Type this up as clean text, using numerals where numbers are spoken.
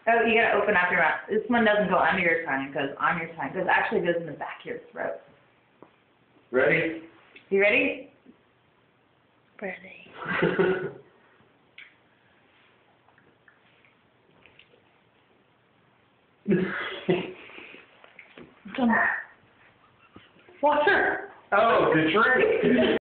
Oh, you gotta open up your mouth. This one doesn't go under your tongue, it goes on your tongue. It actually goes in the back of your throat. Ready? You ready? Ready. Water. Oh, the drink.